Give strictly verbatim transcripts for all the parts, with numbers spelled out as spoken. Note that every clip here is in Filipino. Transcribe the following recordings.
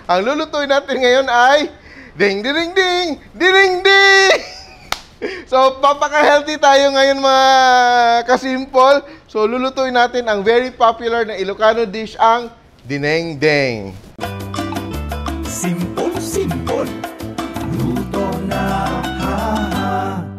Ang lulutuin natin ngayon ay ding ding ding ding ding ding. So, papaka-healthy tayo ngayon mga kasimple. So, lulutuin natin ang very popular na Ilocano dish, ang dinengdeng. Simple, simple. Luto na, ha, ha.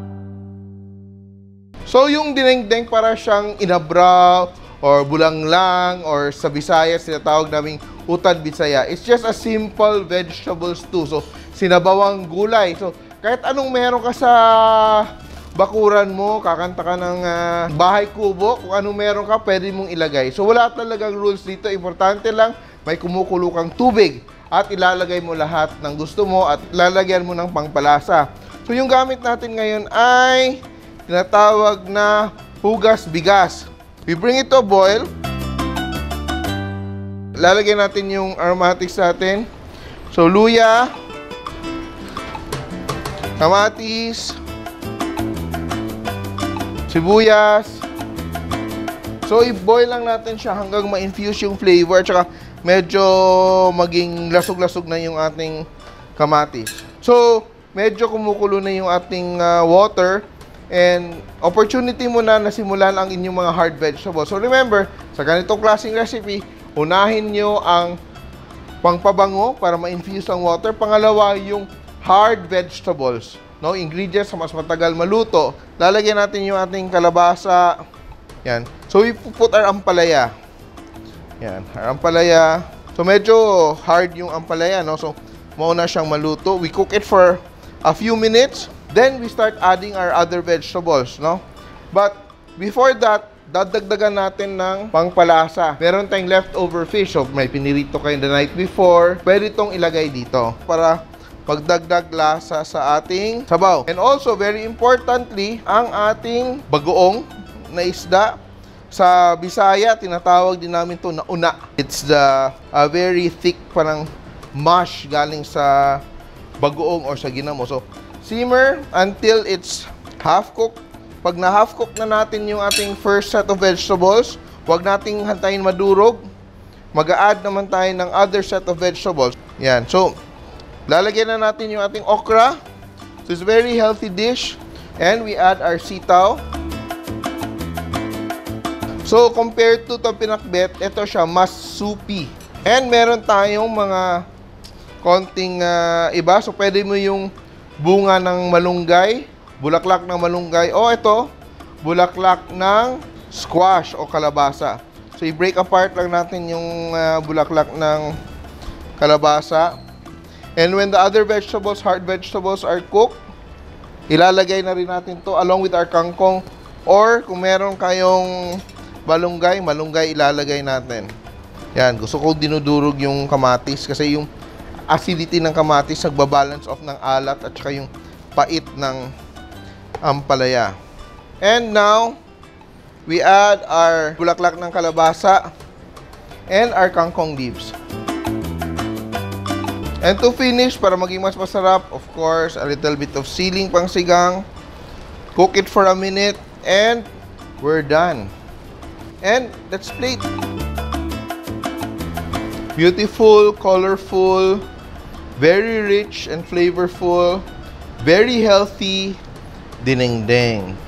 So, yung dinengdeng para siyang inabraw or bulanglang or sa Bisaya tinatawag naming utad Bisaya. It's just a simple vegetable stew. So, sinabawang gulay. So, kahit anong meron ka sa bakuran mo, kakanta ka ng uh, bahay kubo, kung anong meron ka, pwede mong ilagay. So, wala talagang rules dito. Importante lang, may kumukulo kang tubig at ilalagay mo lahat ng gusto mo at lalagyan mo ng pangpalasa. So, yung gamit natin ngayon ay tinatawag na hugas bigas. We bring it to a boil. Lalagyan natin yung aromatics natin. So, luya, kamatis, sibuyas. So, i-boil lang natin siya hanggang ma-infuse yung flavor at saka medyo maging lasog-lasog na yung ating kamatis. So, medyo kumukulo na yung ating uh, water and opportunity mo na nasimulan ang inyong mga hard vegetables. So, remember, sa ganitong klaseng recipe, unahin nyo ang pangpabango para ma-infuse ang water. Pangalawa, yung hard vegetables, no? Ingredients sa mas matagal maluto. Lalagyan natin yung ating kalabasa. Yan. So, we put our ampalaya. Yan, our ampalaya. So, medyo hard yung ampalaya, no? So, mauna siyang maluto. We cook it for a few minutes. Then, we start adding our other vegetables, no? But, before that, dadagdagan natin ng pangpalasa. Meron tayong leftover fish. So, may pinirito kayo the night before. Pwede itong ilagay dito para pagdagdag lasa sa ating sabaw. And also, very importantly, ang ating bagoong na isda. Sa Bisaya, tinatawag din namin ito na una. It's the uh, very thick parang mash galing sa bagoong or sa ginamo. So, simmer until it's half-cooked. Pag na-half-cook na natin yung ating first set of vegetables, huwag nating hantayin madurog. Mag-a-add naman tayo ng other set of vegetables. Yan. So, lalagyan na natin yung ating okra. So, it's a very healthy dish. And we add our sitaw. So, compared to itong pinakbet, ito siya mas soupy. And meron tayong mga konting uh, iba. So, pwede mo yung bunga ng malunggay, bulaklak ng malunggay, o ito, bulaklak ng squash o kalabasa. So, i-break apart lang natin yung uh, bulaklak ng kalabasa. And when the other vegetables, hard vegetables are cooked, ilalagay na rin natin to along with our kangkong. Or kung meron kayong malunggay, malunggay ilalagay natin. Yan, gusto ko dinudurog yung kamatis kasi yung acidity ng kamatis nagbabalance off ng alat at saka yung pait ng ampalaya. And now, we add our bulaklak ng kalabasa and our kangkong leaves. And to finish, para maging mas masarap, of course, a little bit of siling pangsigang. Cook it for a minute and we're done. And let's plate. Beautiful, colorful, very rich and flavorful, very healthy dinengdeng.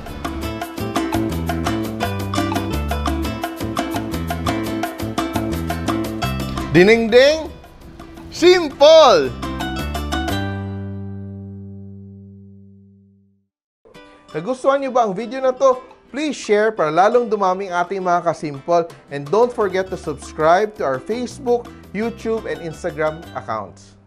Dinengdeng, simple! Nagustuhan niyo ba ang video na to? Please share para lalong dumaming ating mga kasimple. And don't forget to subscribe to our Facebook, YouTube, and Instagram accounts.